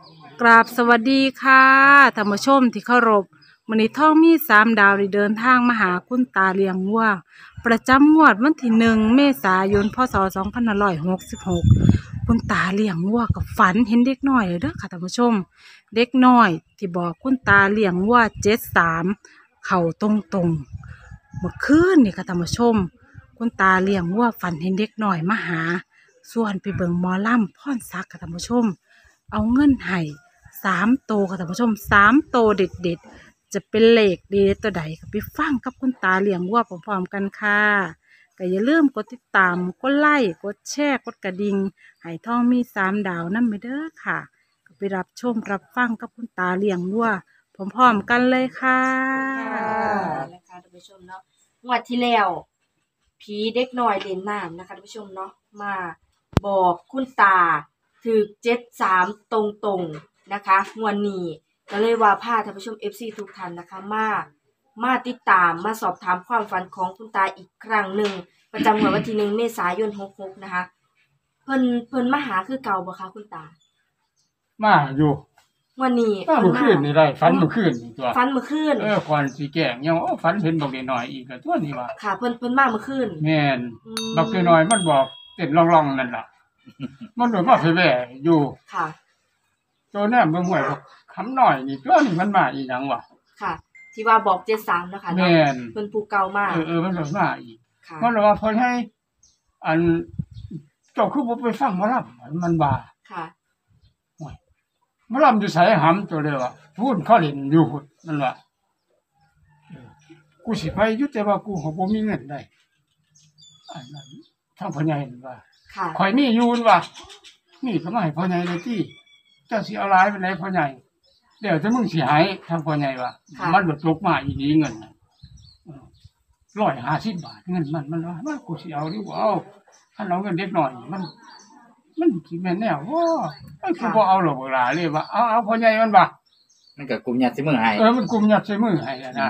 กราบสวัสดีค่ะท่านผู้ชมที่เคารพมื้อนี้ท่องมี3 ดาวได้เดินทางมาหาคุณตาเลี้ยงวัวประจำงวดวันที่1 เมษายนพ.ศ. 2566คุณตาเลี้ยงวัวกับฝันเห็นเด็กน้อยเลยเด้อค่ะท่านผู้ชมเด็กน้อยที่บอกคุณตาเลี้ยงวัว73เข้าตรงๆเมื่อคืนนี่ค่ะท่านผู้ชมคุณตาเลี้ยงวัวฝันเห็นเด็กน้อยมาหาส่วนไปเบิ่งหมอลำพรศักดิ์ค่ะท่านผู้ชมเอาเงินให้3 โตวค่ะท่านผู้ชม3 โตวเด็ดๆจะเป็นเลขดีตัวใดก็ไปฟังกับคุณตาเลี้ยงวัวพร้อมๆกันค่ะก็อย่าลืมกดติดตามกดไลค์กดแชร์กดกระดิ่งให้ท่องมี3 ดาวนั่นไปเด้อค่ะก็ไปรับชมรับฟังกับคุณตาเลี้ยงวัวพร้อมๆกันเลยค่ะนะคะท่านผู้ชมเนาะงวดที่แล้วผีเด็กน้อยเล่นน้ำนะคะท่านผู้ชมเนาะมาบอกคุณตาถึก73ตรงๆนะคะงวดนี้ก็เลยว่าพาท่านผู้ชม FC ทุกท่านนะคะมาติดตามมาสอบถามความฝันของคุณตาอีกครั้งหนึ่งประจำวันที่1 เมษายน66นะคะเพิ่นมาหาคือเก่าบ่คะคุณตามาอยู่วันนี้เมื่อคืนนี่ได้ฝันเมื่อคืนนี่ตัวฝันเมื่อคืนก่อนสิแกล้งยังฝันเห็นบอกได้หน่อยอีกก็ตัวนี้ว่าค่ะเพิ่นมาเมื่อคืนแม่นบอกได้หน่อยมันบอกเต้นร่องๆนั่นล่ะมันโดนมาแว่อยู่ค่ะตัวแน่เบิ่งห้วยบอกคำน้อยนี่ตัวนี้มันมาอีหยังวะค่ะที่ว่าบอก73นะคะเนาะเพิ่นผู้เก่ามากมันโดนมาอีกมันว่าเพิ่นให้อันเจ้าคือบ่ไปฟังหมอลำมันว่าค่ะหมอลำอยู่ไสหำตัวเดียวพูดเขาเล่นอยู่พุ่นมันว่ากูสิไปอยู่แต่ว่ากูก็บ่มีเงินได้อันนั้นทางพ่อใหญ่ว่าข่อยมีอยู่ว่านี่ก็มาให้พ่อใหญ่เลยที่เจ้าสิเอาหลายไปไหนพ่อใหญ่เดี๋ยวถ้ามึงสิให้ทางพ่อใหญ่ว่ามันบ่ตกมาอีนี้เงิน150 บาทเงินมันว่ากูสิเอาดิบ่เอาคันเอาเงินเด็กน้อยมันสิแม่นแนวมันคือบ่เอาหรอกหลาเลยว่าเอาพ่อใหญ่มันว่ามันก็กุมยัดใส่มือให้มันกุมยัดใส่มือให้นะ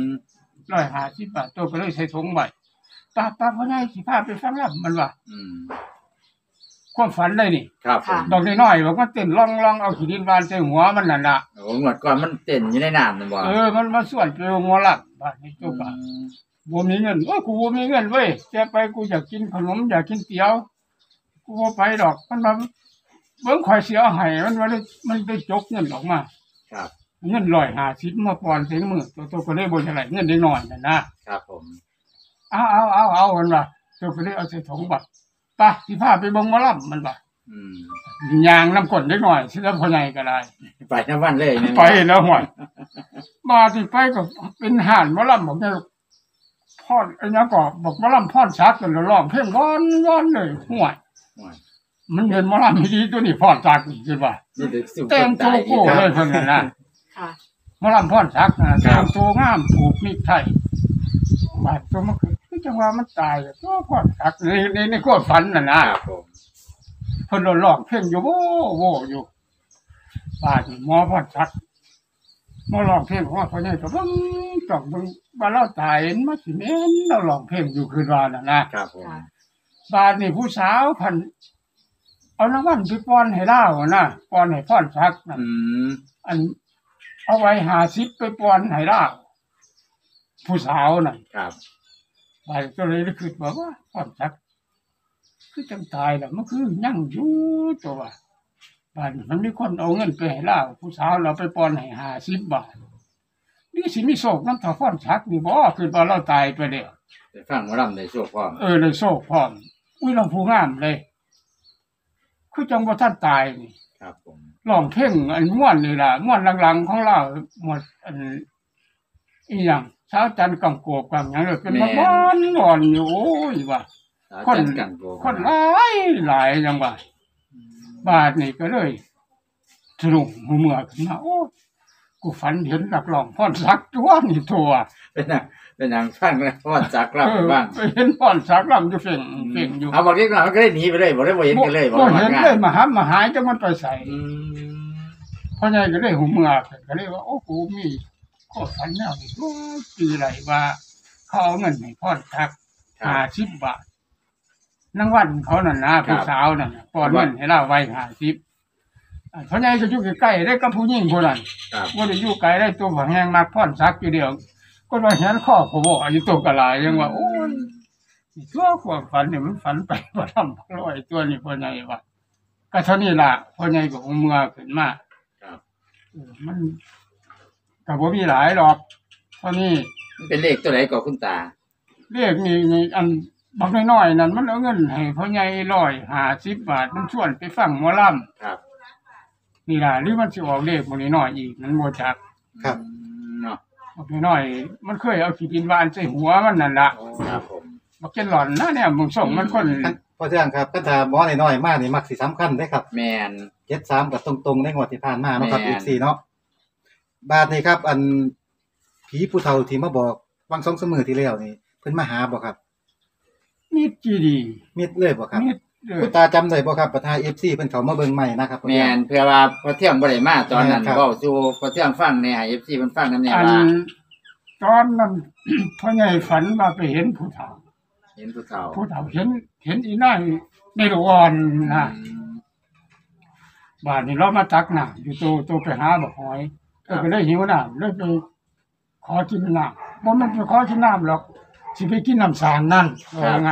150 บาทตัวก็เลยใส่ถุงไว้ตาพ่อใหญ่สิพาไปฟังรับมันว่าความฝันเลยนี่ครับดอกน้อยๆบอกมันเต้นล่องๆเอาขี้ดินวานใส่หัวมันนั่นล่ะโอ้งวดก่อนมันเต้นอยู่ในน้ำนั่นบ่มันมาส่วนไปหมอลำบ้านนี้จุกอ่ะบ่มีเงินกูบ่มีเงินเว้ยจะไปกูอยากกินขนมอยากกินเตี๋ยวกูบ่ไปดอกมันมาเบิ่งข่อยสิเอาให้มันได้จกเงินออกมาครับเงิน150มาปอนใส่มือตัวก็เลยบ่เท่าไหร่เงินน้อยๆนั่นนะครับผมเอามันว่าตัวก็เลยเอาใส่ถุงบักไปสิพาไปเบิ่งหมอลำมันว่าย่างน้ำก้นเล็กน้อยสิแล้วพ่อใหญ่ก็ได้ไปนำวันเลยไปแล้วห่วยมาที่ไปก็เป็นห่านหมอลำบอกได้พรอันนี้ก็บอกหมอลำพรชักกันแล้วร้องเพลงร้อนเลยห่วยมันเป็นหมอลำดีตัวนี้พรชักอีกคือว่าเต็มตัวโก้เลยเพิ่นน่ะนะหมอลำพรชักนะเต็มตัวงามผูกมิตรไทยบาดตัวมันคือจังว่ามันตายตัวพรชักในความฝันน่ะนะเพิ่นร้องเพลงอยู่โว้อยู่บาดหมอพรชักมาร้องเพลงของพ่อใหญ่ก็เบิ่งจ้องเบิ่งว่าเราตายมาสิแม่นเราร้องเพลงอยู่คืนว่าน่ะนะครับผมบาดนี่ผู้สาวเพิ่นเอารางวัลไปป้อนให้ลาวนะป้อนให้พรชักนั่นอันเอาไว้50ไปป้อนให้ลาวผู้สาวน่ะครับบาดก็เลยคิดว่าพรชักคือจังตายแล้วมันคือยังอยู่ตัวว่าบาดมันมีคนเอาเงินไปให้ลาวผู้สาวเราไปป้อนให้50 บาทนี่สิมีโชคนำถ้าพรชักนี่บ่คือว่าเราตายไปแล้วได้ฟังหมอลำได้โชคพร้อมได้โชคพร้อมอุ้ยเราผู้งามเลยคือจังบ่ทันตายนี่ครับผมร้องเพลงอันม่วนนี่ล่ะม่วนหลังๆของเราหมดอันอีหยังสาวจันทร์กังโกบกังหยังเป็นม่วนอยู่โอ้ยว่าคนหลายจังว่าบาดนี่ก็เลยสรุปหูเมื่อขึ้นมาโอ้กูฝันเห็นนักร้องพรศักดิ์ตัวนี่ตัวเป็นหยังฟังแล้วพรศักดิ์รับบ้างเห็นพรศักดิ์รำอยู่เพ่งอยู่เอาบอกเล็กน้อยมันก็ได้หนีไปเลยบ่ได้บ่เห็นกันเลยบ่เห็นเลยมาหายจังมันไปใส่พ่อใหญ่ก็เลยหูเมื่อก็เลยว่าโอ้กูมีก็ฝันแนวนี้ปีไรว่าเขาเอาเงินให้พรศักดิ์50 บาทรางวัลเขานั่นนะผู้สาวนั่นป้อนเงินให้เราไว้50 เพราะไงก็อยู่ใกล้ๆได้กับผู้หญิงผู้นั้นครับว่าได้อยู่ไกลได้ตัวผังแหงมากพ่อนซักอยู่เดียวก็ว่าเห็นข้อผมบอกอยู่ตัวกระลายยังว่าโอ้ยตัวความฝันเนี่ยมันฝันไปว่าทำร้อยตัวนี่พ่อใหญ่ว่าก็เท่านี้ล่ะพ่อใหญ่ก็คงเมื่อขึ้นมาครับมันก็บ่มีหลายหรอกเท่านี้มันเป็นเลขตัวไหนก่อนคุณตาเรียกนี่อันบักน้อยๆนั่นมันเอาเงินให้พ่อใหญ่150 บาทมันชวนไปฟังหมอลำครับนี่ล่ะหรือมันสิออกเลขบ่น้อยๆอีกมันบ่จักครับเนาะบักน้อยๆมันเคยเอาขี้ดินหวานใส่หัวมันนั่นล่ะครับผมบักเจนหล่อนนะเนี่ยมึงส่งมันคนพอเที่ยงครับก็ถ้าหมอน้อยๆมากนี่มักสิสำคัญเด้ครับแมน 73กับตรงๆในงวดที่ผ่านมาเนาะครับแม่น 14เนาะบาดนี้ครับ อันผีผู้เฒ่าที่มาบอกวัง2 3มื้อที่แล้วนี่เพิ่นมาหาบ่ครับนิดจีดีมิดเลยบ่ครับนิดเด้อคุณตาจำได้บ่ครับประธาน FC เพิ่นเข้ามาเบิ่งใหม่นะครับแมนเพื่อว่าพอเที่ยงบ่ได้มาตอนนั้นครับเว้าสู่พอเที่ยงฟังในให้ FC เพิ่นฟังนำแน่อันว่าตอนนั้น พ่อใหญ่ฝันว่าไปเห็นผู้เฒ่าเห็นผู้เฒ่าผู้เฒ่าเห็นอีนายในโรงอ่อนนะอืมบ้านนี้เรามาตักน้ำอยู่ตัวไปหาบักหอยครับก็เลยหิวน้ำเลยไปขอกินน้ำบ่แม่นไปขอกินน้ำหรอกสิไปกินน้ำสารนั่นว่ายังไง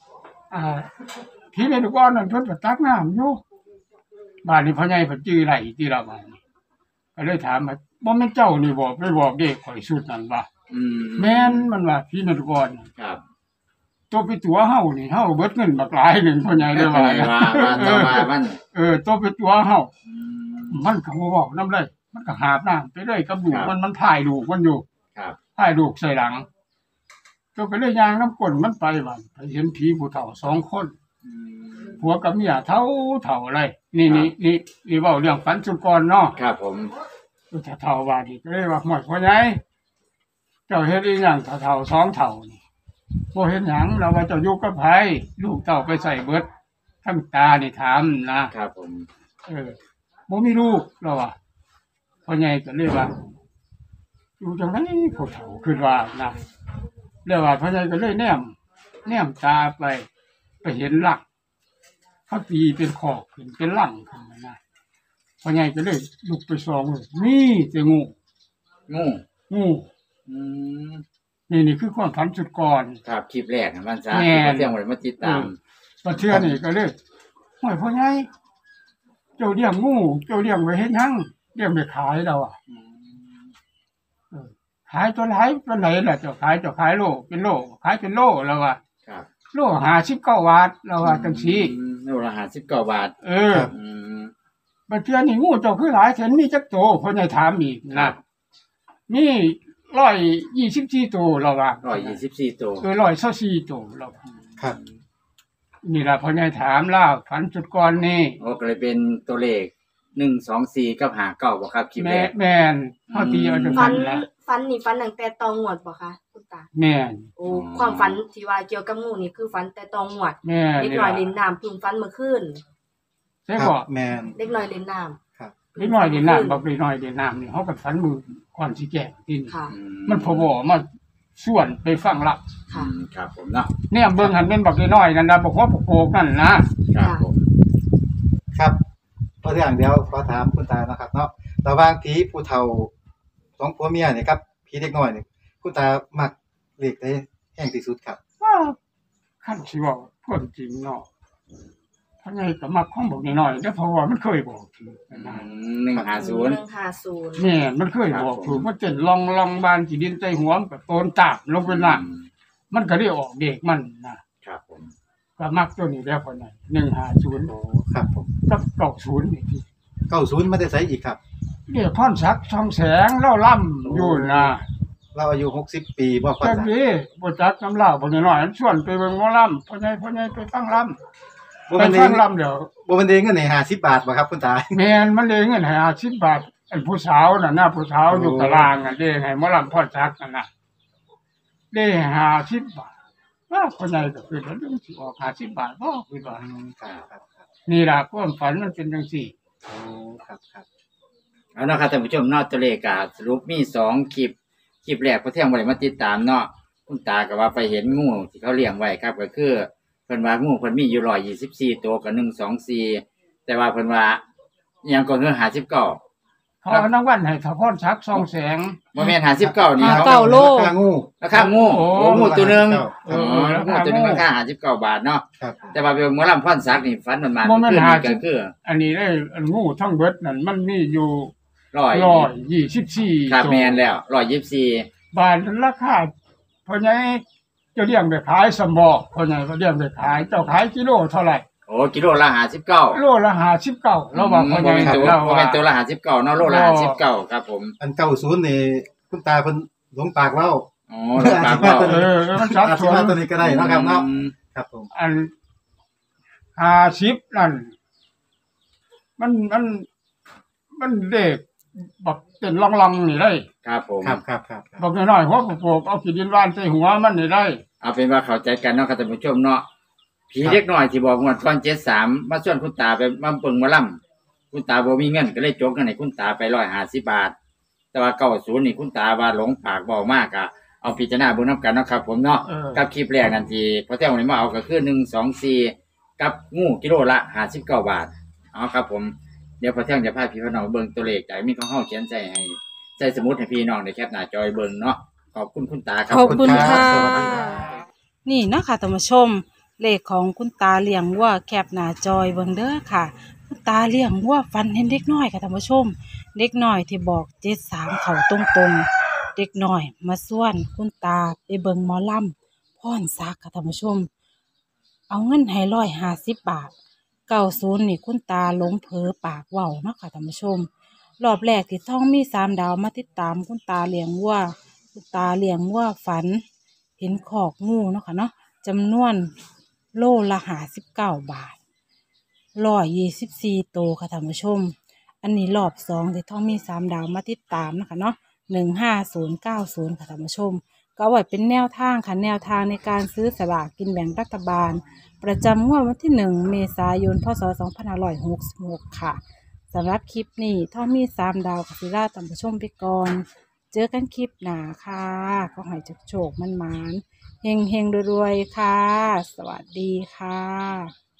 พี่ในโรงอ่อนนั่นเพิ่นก็ตักน้ำอยู่บ้านนี้พ่อใหญ่เพิ่นจื้อไหลที่เราบ้านนี้ก็เลยถามว่าบ่แม่นเจ้านี่บ่ไปบอกเด็กข่อยสุดนั่นว่าอืมแม่นมันว่าพี่ในโรงอ่อนครับตัวไปตัวเฮานี่เฮาเบิดเงินบักหลายหนึงพ่อใหญ่เลยว่าว่าต่อมามันตัวไปตัวเฮาอืมมันก็บ่บอกนำเลย มันก็หาบน้ำไปเลยกับลูกครับมันถ่ายลูกมันอยู่ครับถ่ายลูกใส่หลังตัวก็เลยย่างน้ำก้นมันไปว่าไปเห็นผีผู้เฒ่า2 คนอืมผัวกับเมียเฒ่าอะไรนี่ครับนี่เว้าเรื่องฝันสุดก่อนเนาะครับผมตัวเฒ่าว่านี่ก็เลยว่าหมดพ่อใหญ่เจ้าเฮ็ดอีหยังเฒ่า2เฒ่านี่บ่เฮ็ดหยังเราว่าเจ้าอยู่กับไผลูกเต้าไปใส่เบิดทั้งตานี่ถามนะครับผมบ่มีลูกเราว่าพ่อใหญ่ก็เลยว่าอยู่จังได๋ผู้เฒ่าคิดว่านะแล้วว่าพ่อใหญ่ก็เลยแนมตาไปเห็นหลักเขาตีเป็นขอกขึ้นเป็นหลังขึ้นมานะพ่อใหญ่ก็เลยลุกไปส่องเลยนี่แต่งูงูงูอืมนี่คือความฝันสุดก่อนครับคลิปแรกนะมันซะแม่นพอเที่ยงบ่ได้มาติดตามประเทื่อนี่ก็เลยห้อยพ่อใหญ่เจ้าเลี้ยงงูเจ้าเลี้ยงไว้เฮ็ดหยังเลี้ยงไปขายเราอ่ะ ขายตัวไหนล่ะเจ้าขายโลเป็นโลขายเป็นโลแล้วว่าครับโล59 บาทแล้วว่าจังซี่โลละ59 บาทอืม บัดเทื่อนี่งูเจ้าคือหลายแสนมีจักโตเพิ่นให้ถามอีกครันะบมี124โตแล้วว่า 124ตัว 124โตแล้วครับนี่ล่ะเพิ่นให้ถามลาวฝันจุดก่อนนี่โอ้ก็เลยเป็นตัวเลข124กับ59บ่ครับคลิปแรกแม่นเฮาตีเอาจังฟัซั่นนละฟันนี่ฟันตั้งแต่ตองหวดบ่คะคุณตาแม่นโอ้ความฝันที่ว่าเกี่ยวกับงูนี่คือฝันแต่ตองหวดแม่นเด็กน้อยเล่นน้ำเพึ่งฝันเมื่อคืนใช่ครับ่บแม่นเด็กน้อยเล่นน้ำครับเล็กน้อยเด่นน้ำบักเล็กน้อยเด่นน้ำนี่เฮาก็ฝันมือก่อนสิแก่ที่นี่ค่ะมันพอบ่มาส่วนไปฟังละค่ะครับผมเนาะเนี่ยเบิ่งหันเป็นบักน้อยๆนั่นนะบอกว่าโปกนั่นนะครับผมครับพอเที่ยงเดี๋ยวขอถามคุณตานะครับเนาะระหว่างผีผู้เฒ่า2ผัวเมียนี่ครับผีเด็กน้อยนี่คุณตามักเลขใดแห่งที่สุดครับว่าคันสิเว้าความจริงเนาะถ้าไงก็มักของบักน้อยๆแต่เพราะว่ามันเคยบอกถือนะ 150 150 แม่มันเคยบอกถือมันเต้นลองบานสิดินใจหัวมันก็โตนตามลงไปน่ะมันก็ได้ออกเด็กมันนะครับผมก็มักตัวนี้แล้วคนนั้น150 โอ้ครับผมกับ90นี่ที่ 90มาได้ไสอีกครับเรียกพรศักดิ์ช่องแสงเล่าล่ำอยู่นะเราอายุ60 ปีบ่พอจักจ้ะนี้บ่จักน้ำเหล้าบ่น้อยๆมันชวนไปเบิ่งหมอลำพ่อใหญ่ไปฟังลำบ่ไปแม่นฟังได้ลำเดี๋ยวบ่แม่นได้เงินให้50 บาทบ่ครับคุณตาแม่นมันเลยเงินให้50 บาทไอ้ผู้สาวน่ะนะผู้สาวอยู่ตารางน่ะเด้ให้หมอลำพ่อจักนั่นน่ะได้50 บาทว่าพ่อใหญ่ก็คือว่าเรื่องสิออก50 บาทบ่คือว่าครับนี่ล่ะความฝันมันเป็นจังซี่โอ้ครับเอาเนาะครับท่านผู้ชมเนาะตัวเลขก็สรุปมี2คลิปแรกพอเที่ยงบ่ได้มาติดตามเนาะคุณตาก็ว่าไปเห็นงูที่เขาเลี้ยงไว้ครับก็คือเพิ่นว่างูเพิ่นมีอยู่124ตัวกับ124แต่ว่าเพิ่นว่าอิหยังก็คือ59บ่เขาเอารางวัลให้ถ้าพรชักส่องแสงแม่น59นี่เก้าโลราคางูราคางูโอ้โอ้งูตัวหนึงเออ๋อองูตัวหนึงราคา59บาทเนาะครับแต่ว่าเป็นหมอลำพรศักดิ์นี่ฝันมันมาบ่แม่นขึ้นหานี่ก็คืออันนี้ได้อันงูทั้งเบิดนั่นมันมีอยู่ 100 124 ครับตัวแม่นแล้ว124 บาทราคาเพราะไงจะเลี้ยงไปขายสมบอกเพราะไงก็เลี้ยงไปขายเจ้าขายกิโลเท่าไหร่โอ้กิโลละ59 โลละ59เราบอกเพราะไงบ่แม่นตัวละ59เนาะโลละ59ครับผมอัน90นี่คุณตาเพิ่นหลงปากเว้าอ๋อลงปากเว้ามันชัดอาชชีวนพตัวนี้ก็ได้เนาะครับเนาะอืมครับผมอัน50นั่นมันเด็กแบบเป็นลังๆนี่ได้ครับผมครับบอกน้อยๆหัวโปกๆเอาขี้ดินวานใส่หัวมันนี่ได้เอาเป็นว่าเข้าใจกันเนาะครับท่านผู้ชมเนาะผีเล็กน้อยที่บอกงวดก่อน73มาชวนคุณตาไปมาเบิ่งหมอลำคุณตาบ่มีเงินก็เลยจกเงินให้คุณตาไป150บาท แต่ว่า90นี่คุณตาว่าหลงปากเว้ามากอะเอาพิจารณาเบิ่งนํกันเนาะครับผมเนาะ กับคลิปแรกนั่นที่พอแท้วันนี้มาเอาก็คือ124กับงูกิโลละ59บาทเอาครับผมเดี๋ยวพอแท้จะพาพี่น้องเบิ่งตัวเลขจากมีของเฮาเขียนใส่ให้ใส่สมุดให้พี่น้องได้แคปหน้าจอยเบิ่งเนาะขอบคุณคุณตาครับขอบคุณค่ะสวัสดีครับนี่นะคะท่านผู้ชม เลขของคุณตาเลี้ยงวัวแคบหน้าจอยเบิ่งเด้อค่ะ คุณตาเลี้ยงวัวฟันเห็นเด็กน้อยค่ะท่านผู้ชม เด็กน้อยที่บอก73เขาตรงๆ เด็กน้อยมาส่วนคุณตาไปเบิ่งหมอลำพรศักดิ์ค่ะท่านผู้ชม เอาเงินให้150 บาท90นี่คุณตาหลงเผลอปากเว้าเนาะค่ะท่านผู้ชม รอบแรกที่ท่องมี3ดาวมาติดตามคุณตาเลี้ยงวัวคุณตาเลี้ยงวัวฝัน เห็นขอกงูเนาะค่ะเนาะจำนวนโลละ59 บาท124ตัวค่ะท่านผู้ชม อันนี้รอบ2ที่ท่องมี3ดาวมาติดตามนะคะเนาะ15090ค่ะท่านผู้ชม ก็เอาไว้เป็นแนวทางค่ะแนวทางในการซื้อสลากกินแบ่งรัฐบาล ประจำงวดวันที่1เมษายนพศ2566ค่ะสำหรับคลิปนี้ท่องมี3ดาวกับศิลาท่านผู้ชมไปก่อน เจอกันคลิปหน้าค่ะก็ให้โชคๆมันๆเฮงๆรวยๆค่ะ สวัสดีค่ะ